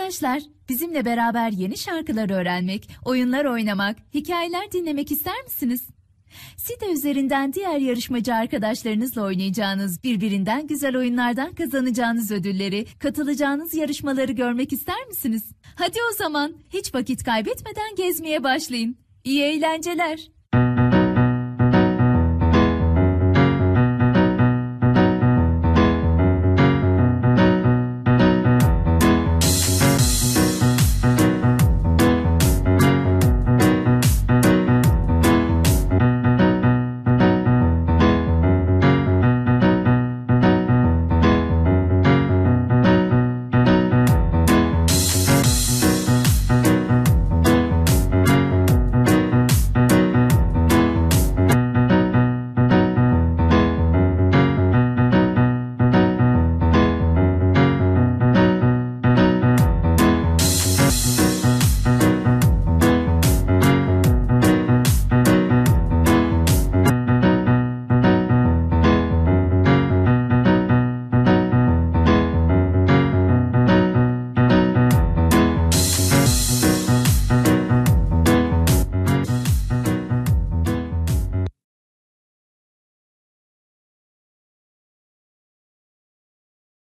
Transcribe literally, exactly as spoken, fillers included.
Arkadaşlar, bizimle beraber yeni şarkılar öğrenmek, oyunlar oynamak, hikayeler dinlemek ister misiniz? Site üzerinden diğer yarışmacı arkadaşlarınızla oynayacağınız, birbirinden güzel oyunlardan kazanacağınız ödülleri, katılacağınız yarışmaları görmek ister misiniz? Hadi o zaman hiç vakit kaybetmeden gezmeye başlayın. İyi eğlenceler.